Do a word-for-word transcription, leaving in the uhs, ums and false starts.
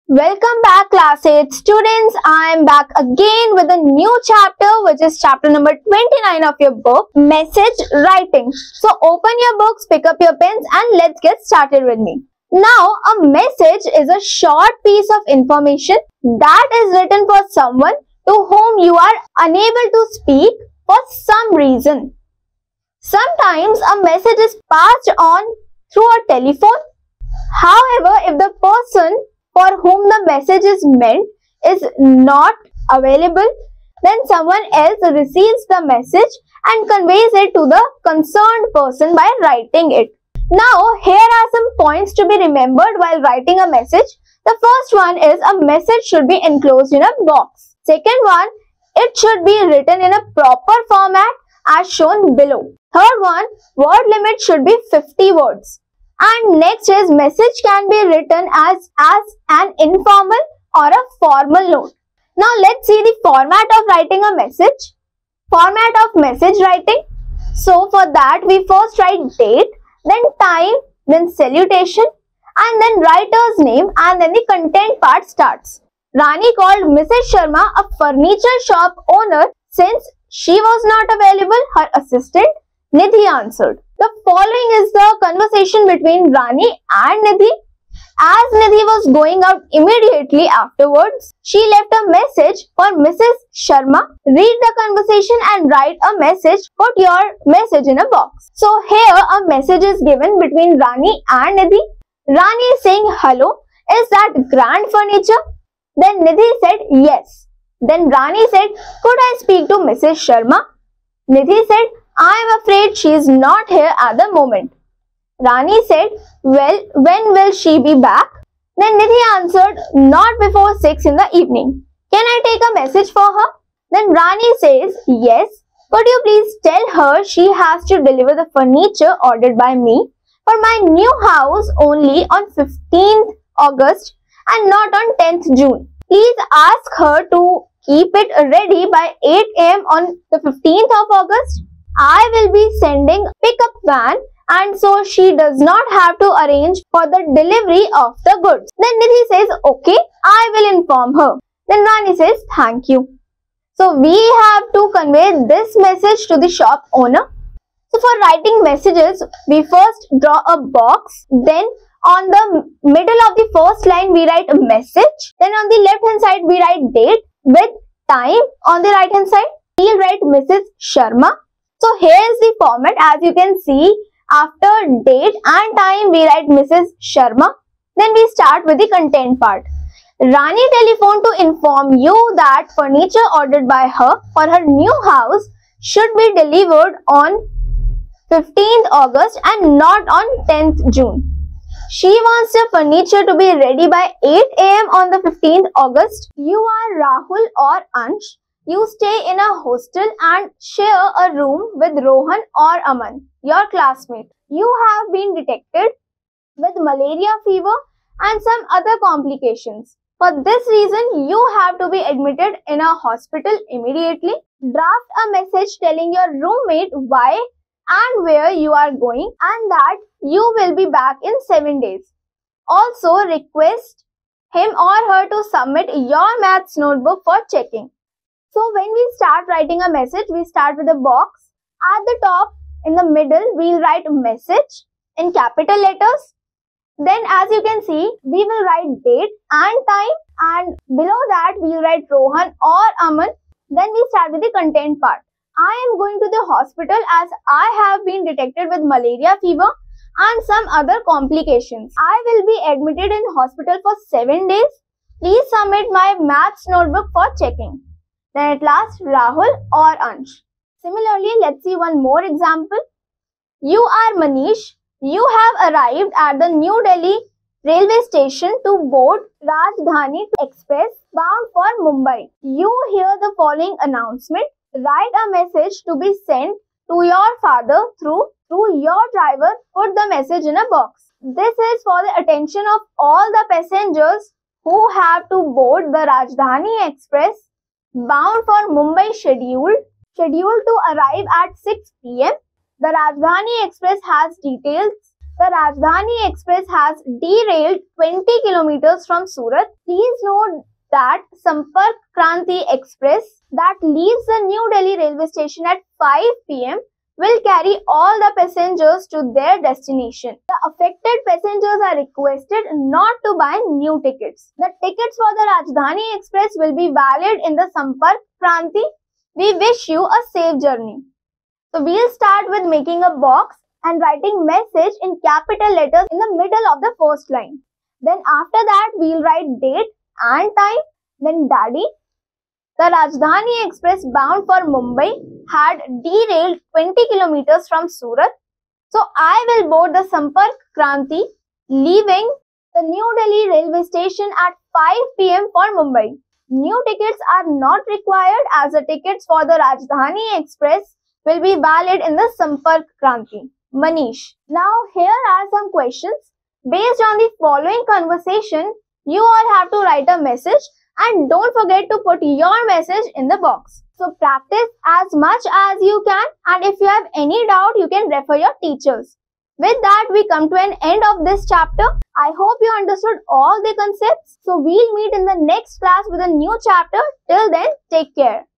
Welcome back class eight students. I am back again with a new chapter which is chapter number twenty-nine of your book, Message Writing. So open your books, pick up your pens and let's get started with me. Now a message is a short piece of information that is written for someone to whom you are unable to speak for some reason. Sometimes a message is passed on through a telephone. However, if the person for whom the message is meant is not available, then someone else receives the message and conveys it to the concerned person by writing it. Now, here are some points to be remembered while writing a message. The first one is a message should be enclosed in a box. Second one, it should be written in a proper format as shown below. Third one, word limit should be fifty words. And next is message can be written as, as an informal or a formal note. Now let's see the format of writing a message. Format of message writing. So for that we first write date, then time, then salutation and then writer's name and then the content part starts. Rani called Missus Sharma a furniture shop owner. Since she was not available, her assistant Nidhi answered. The following is the conversation between Rani and Nidhi. As Nidhi was going out immediately afterwards, she left a message for Missus Sharma. Read the conversation and write a message. Put your message in a box. So here a message is given between Rani and Nidhi. Rani is saying, hello, is that grand furniture? Then Nidhi said, yes. Then Rani said, could I speak to Missus Sharma? Nidhi said, I am afraid she is not here at the moment. Rani said, well, when will she be back? Then Nidhi answered, not before six in the evening. Can I take a message for her? Then Rani says, yes. Could you please tell her she has to deliver the furniture ordered by me for my new house only on fifteenth August and not on tenth June. Please ask her to keep it ready by eight A M on the fifteenth of August. I will be sending pickup van and so she does not have to arrange for the delivery of the goods. Then Nidhi says, okay, I will inform her. Then Rani says, thank you. So we have to convey this message to the shop owner. So for writing messages, we first draw a box. Then on the middle of the first line, we write a message. Then on the left hand side, we write date with time. On the right hand side, we'll write Missus Sharma. So here is the format. As you can see, after date and time, we write Missus Sharma. Then we start with the content part. Rani telephoned to inform you that furniture ordered by her for her new house should be delivered on fifteenth August and not on tenth June. She wants the furniture to be ready by eight A M on the fifteenth August. You are Rahul or Ansh. You stay in a hostel and share a room with Rohan or Aman, your classmate. You have been detected with malaria fever and some other complications. For this reason, you have to be admitted in a hospital immediately. Draft a message telling your roommate why and where you are going and that you will be back in seven days. Also, request him or her to submit your maths notebook for checking. So when we start writing a message, we start with a box. At the top, in the middle, we'll write message in capital letters. Then as you can see, we will write date and time and below that, we'll write Rohan or Aman. Then we start with the content part. I am going to the hospital as I have been detected with malaria fever and some other complications. I will be admitted in hospital for seven days. Please submit my maths notebook for checking. Then at last, Rahul or Ansh. Similarly, let's see one more example. You are Manish. You have arrived at the New Delhi railway station to board Rajdhani Express bound for Mumbai. You hear the following announcement. Write a message to be sent to your father through, through your driver. Put the message in a box. This is for the attention of all the passengers who have to board the Rajdhani Express bound for Mumbai scheduled, scheduled to arrive at six P M The Rajdhani Express has details The Rajdhani Express has derailed twenty kilometers from Surat. Please note that Sampark Kranti Express that leaves the New Delhi railway station at five p m will carry all the passengers to their destination. The affected passengers are requested not to buy new tickets. The tickets for the Rajdhani Express will be valid in the Sampark Kranti. We wish you a safe journey. So we'll start with making a box and writing message in capital letters in the middle of the first line. Then after that we'll write date and time, then daddy. The Rajdhani Express bound for Mumbai had derailed twenty kilometers from Surat. So I will board the Sampark Kranti leaving the New Delhi railway station at five p m for Mumbai. New tickets are not required as the tickets for the Rajdhani Express will be valid in the Sampark Kranti. Manish. Now here are some questions. Based on the following conversation, you all have to write a message and don't forget to put your message in the box. So practice as much as you can, and if you have any doubt, you can refer your teachers. With that, we come to an end of this chapter. I hope you understood all the concepts. So we'll meet in the next class with a new chapter. Till then, take care.